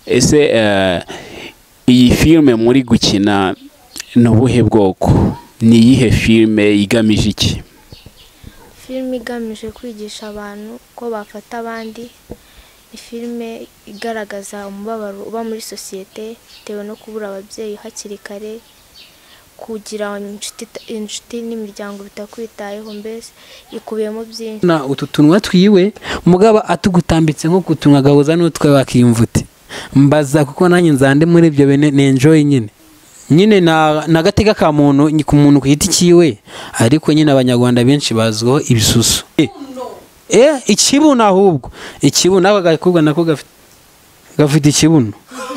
ese iyi filme muri gukina n'ubuhe bwoko? Ni iyihe filme igamije iki? Filme igamije kwigisha abantu ko bafata abandi. Ni filme igaragaza umubabaro uba muri sosiyete bitewe no kubura ababyeyi hakiri kare, kugira inshuti n'imiryango bitakwitayeho, mbese ikubiyemo byinshi. Na ututunwa twiwe umugabo atugutambitse nko kutunwa gahuza n'utwe bakimvuti mbaza kuko nanjye nzande muri ibyo bene nenjoy nyine na gateka ka muntu ku muntu ku giti kiwe, ariko nyine abanyarwanda benshi bazwiho ibisusu. Ikibuno, ahubwo ikibuno aka gakobwa nako gafite ikibuno.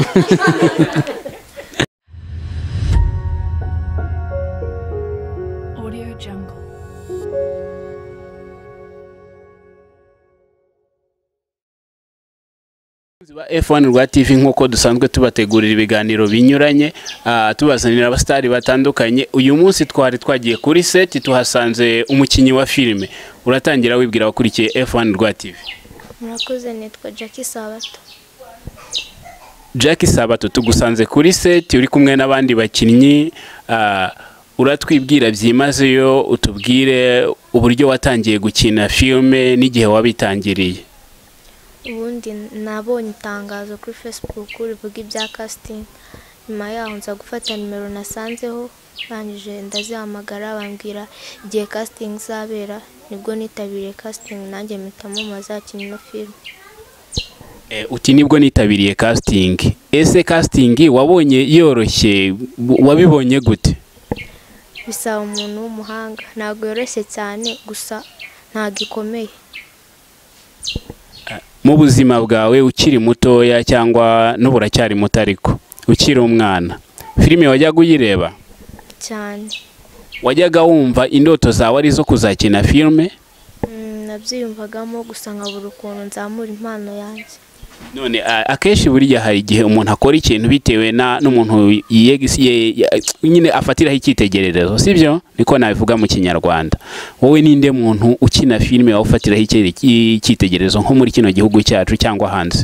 F1 rwa TV nkuko dusanzwe tubategurira ibiganiro binyuranye, tubazanira abastari batandukanye. Uyu munsi twari twagiye kuri set tuhasanze umukinyi wa filme. Uratangira wibwira abakurikiye F1 rwa TV. Murakoze, nitwa Jackie Sabato. Jackie Sabato, tugusanze kuri set uri kumwe n'abandi bakinnyi, uratwibwira byimazeyo, utubwire uburyo watangiye gukina filme n'igihe wabitangiriye. Ubundi nabonye itangazo kuri Facebook rivuga ibya casting, nyuma yaho nza gufata nimero nasanzeho, banjije ndazihamagara bambwira igihe casting zabera, nibwo nitabiriye casting nanjye mpitamo mazakina ino film. Uti nibwo nitabiriye casting. Ese casting wabonye yoroshye, wabibonye gute? Bisaba umuntu w'umuhanga, ntabwo yoroshye cyane, gusa ntabwo ikomeye. Mu buzima bwawe ukiri mutoya cyangwa n'uburacyari muto ariko ukiri umwana, filime wajyaga uyireba cyane? Wajyaga wumva indoto zawe ari zo kuzakina filme? Nabyiyumvagamo, gusa nkabura ukuntu nzamura impano yanjye. None akenshi buriya hari igihe umuntu akora ikintu bitewe n'umuntu nyine afatiraho icyitegererezo, sibyo? Niko nabivuga mu Kinyarwanda. Wowe ninde muntu ukina filme wafatiraho icyitegererezo nko muri kino gihugu cyacu cyangwa hanze?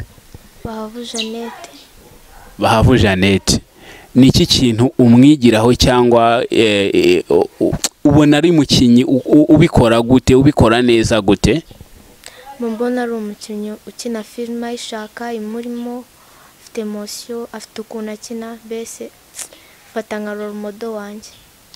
Bahavu Jeannette. Ni iki kintu umwigiraho cyangwa ubona ari mukinyi ubikora gute, ubikora neza gute? Mbona ari umukinnyi ukina filime ayishaka, imurimo, afite emotion, afite ukuntu akina, mbese fata nka role model wanjye.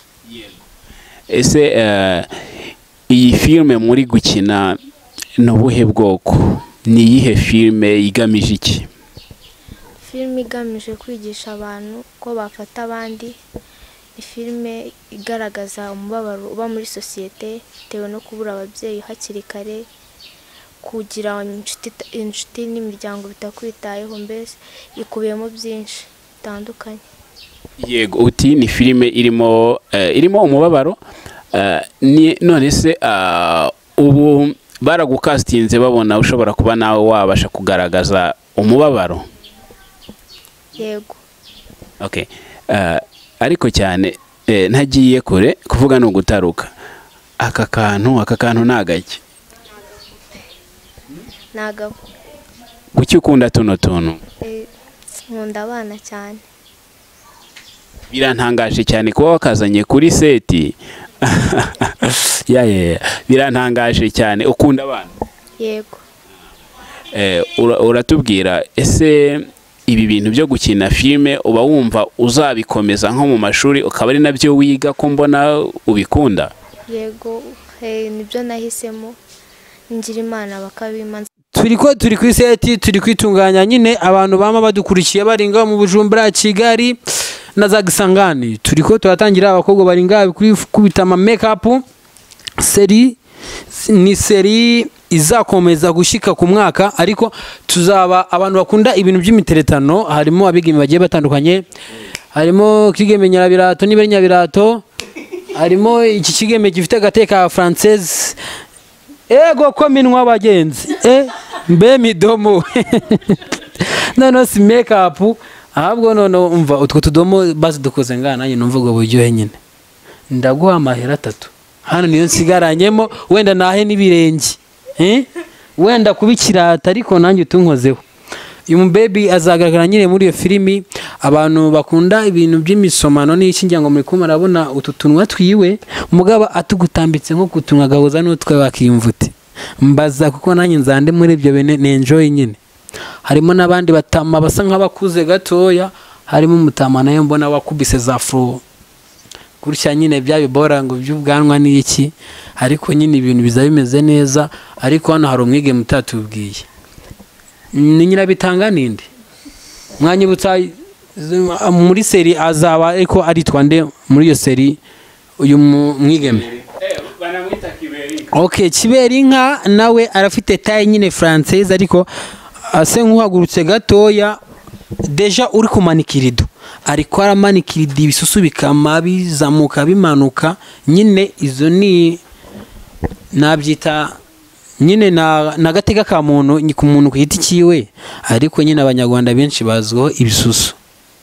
Ese iyi filme muri gukina n'ubuhe bwoko? Ni iyihe filme igamije iki? Filme igamije kwigisha abantu ko bafata abandi. Ni filme igaragaza umubabaro uba muri sosiyete bitewe no kubura ababyeyi hakiri kare, kugira inshuti n'imiryango bitakwitayeho, mbese ikubiyemo byinshi bitandukanye. Yego, uti ni filime irimo umubabaro. None se ubu baragukastinze babona ushobora kuba nawe wabasha kugaragaza umubabaro? Yego. Okay. Ariko cyane ntagiye kure kuvuga no gutaruka. Aka kantu nagaki? Nagabo. Kuki ukunda tuno tuntu? Nkunda abana cyane. Birantangaje cyane kuba wakazanye kuri seti. Birantangaje cyane. Ukunda abana? Yego. Uratubwira ese ibi bintu byo gukina filme uba wumva uzabikomeza nko mu mashuri ukaba ari nabyo wiga ko mbona ubikunda? Yego, nibyo nahisemo, ngira Imana bakabimanza. Turi ku seti, turi kwitunganya nyine, abantu bama badukurikiye baringa mu Bujumbura, Kigali na za Gisangani. Turiko turatangira, abakobwa baringa kuri kubita ama makeup. Ni seri izakomeza gushika ku mwaka, ariko tuzaba abantu bakunda ibintu by'imiteretano. Harimo abigeme bagiye batandukanye, harimo kigeme nyarabirato n'ibere nyabirato, harimo iki kigeme gifite agateka française. Ego ko minwa bagenzi, mbe midomo. None si makeup, ahubwo none umva utwo tudomo bazi dukoze ngana nyine numva ubwo buryohe nyine. Ndaguha amahera 3 hano niyo nsigaranyemo, wenda nahe n'ibirenge, wenda kubikirata, ariko nanjye utunkozeho. uyu baby azagaragara nyine muri iyo filimi. Abantu bakunda ibintu by'imisomano n'iki ngira ngo muri kumwe arabona utu tunwa twiwe mugabo atugutambitse nko kutunwa gahuza n'utwe wakiyumvute mbaza kuko nanjye nzande muri ibyo bene enjoy nyine. Harimo n'abandi batama basa nk'abakuze gatoya, harimo umutama nayo mbona wakubise za fro gutya nyine bya bibora ngo by'ubwanwa n'iki, ariko nyine ibintu biza bimeze neza. Ariko hano hari umwige mutatubwiye ni nyirabitanga ninde mwanyibutsa muri seri azaba ariko aritwa nde muri iyo seri uyu mwigeme? banamwita Kiberinka. Okay, Kiberinka nawe arafite taille nyine française ariko ase nk'uhagurutse gatoya deja uri kumanikirido ariko aramanikiridi ibisusu bikama bizamuka bimanuka nyine. Izo ni nabyita nyine na gateka ka muntu ku muntu ku giti kiwe, ariko nyine abanyarwanda benshi bazwiho ibisusu.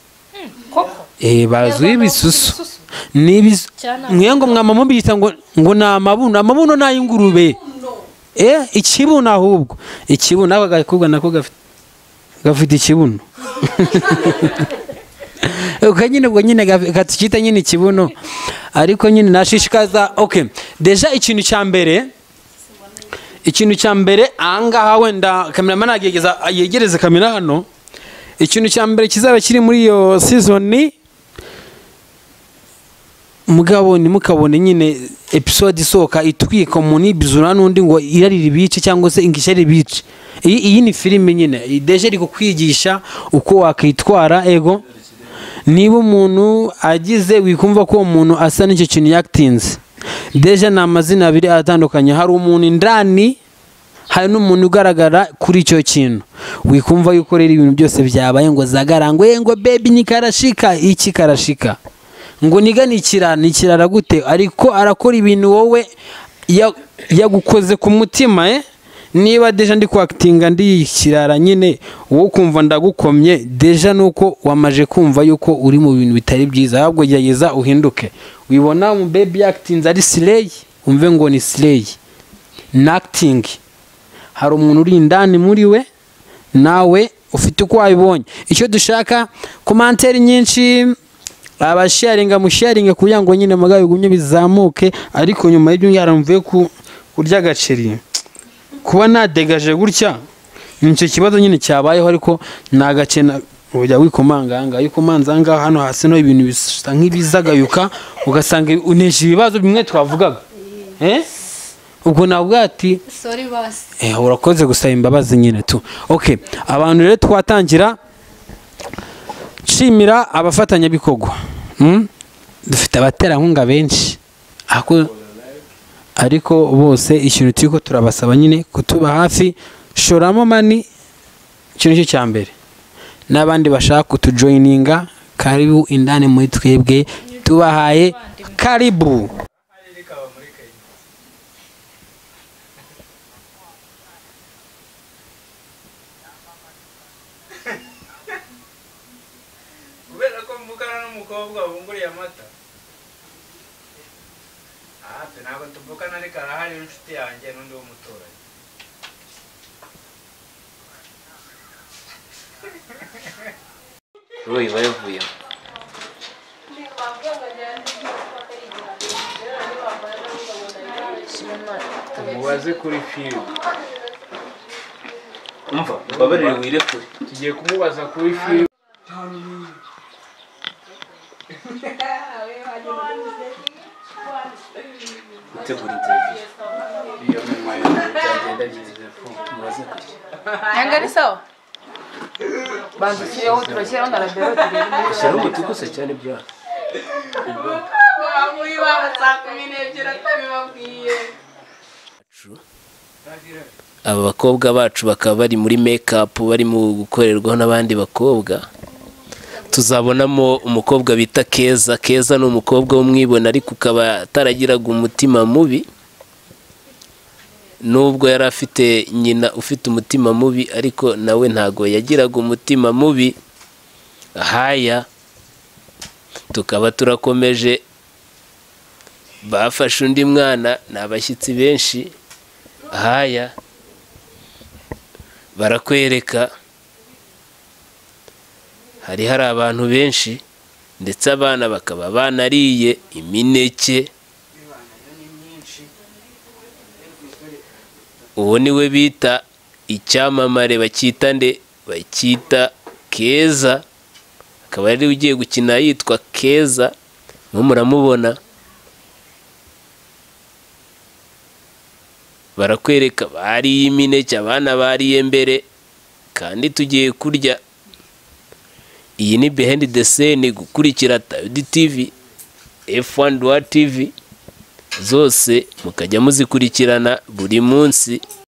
Bazwiho ibisusu mwengo mwama mubita ngo na amabuno n'ay'ingurube. Ikibuno ahubwo ikibuno aka gakobwa nako gafite ikibuno ukanyine ubwo nyine gatukita nyine ikibuno, ariko nyine nashishikaza. Okay, deja ikintu cya mbere ahangaha wenda cameraman yegereze kamera hano. Ikintu cya mbere kizaba kiri muri iyo season mugabo nimukabone nyine episode isoka itwika umuntu ibizura n'undi ngo irarira ibice cyangwa se ingishari ibice. Iyi ni filime nyine deje iri kukwigisha uko wakitwara. Ego niba umuntu agize wikumva ko umuntu asa n'icyo kintu yakitinze, deje ni amazina abiri atandukanye. Hari umuntu indani, hari n'umuntu ugaragara kuri icyo kintu. Wikumva yuko rero ibintu byose byabaye ngo zagarangwe ngo baby ni karashika iki karashika ngo niga nikirara gute, ariko arakora ibintu wowe yagukoze ku mutima. Niba deja ndi kwakitinga ndi kirara nyine wowe kumva ndagukomye, deja nuko wamaje kumva yuko uri mu bintu bitari byiza. Ahubwo gerageza uhinduke. Wibona mu baby acting ari slay, umve ngo ni slay na acting. Hari umuntu uri indani muri we nawe ufite uko wabibonye. Icyo dushaka commentaire nyinshi abasharinga musharinga kugira ngo nyine magaye gumye bizamuke. Ariko nyuma y'ibyo yaramvuye kurya gaceri kuba nadegaje gutya nicyo kibazo nyine cyabayeho. Ariko nagacena ujya wikomanga yikomanzanga hano hasi no ibintu bisa nk'ibizagayuka ugasanga unesha ibibazo bimwe twavugaga. Ubwo nabwo ati sorry basi urakoze gusaba imbabazi nyine tu. Okay, abantu rero twatangira nshimira abafatanya bikogwa. Dufite abaterankunga benshi ariko bose ikintu turiko turabasaba nyine kutuba hafi. Shoramo mani ikintu cyo cyambere, n'abandi bashaka kutujoininga karibu indani muri twebwe tubahaye karibu. Kubera ko mvugana n'umukobwa wunguriye amata. Ntabwo tuvugana ariko arahari inshuti yanjye n'undi w'umuturanyi. Roy bavuye. Mubaze kuri film. Umva, babarire wire kuri. Tugiye kumubaza kuri film. Tegura interview. Iyo mama yagenda Joseph mubaze kuri. Yanga ni sawa? Bandukiyeho turashyiraho na rabero tugende. Shyiraho umutuku se cyane bya. Muri baba saa 12 atabibabwiye. Aba bakobwa bacu bakaba bari muri make-up bari mu gukorerwaho n'abandi bakobwa. Tuzabonamo umukobwa bita Keza. Keza ni umukobwa w'umwibona ariko ukaba ataragiraga umutima mubi, nubwo yari afite nyina ufite umutima mubi ariko nawe ntago yagiraga umutima mubi. Haya, tukaba turakomeje. Bafashe undi mwana n'abashyitsi benshi. Haya, barakwereka hari abantu benshi ndetse abana bakaba banariye imineke. Uwo niwe bita icyamamare, bakita Keza, akaba yari ugiye gukina yitwa Keza, muramubona. Barakwereka bariye imineke, abana bariye mbere kandi tugiye kurya. Iyi ni behind the scene, gukurikira Tayodi TV, F1 TV zose mukajya muzikurikirana buri munsi.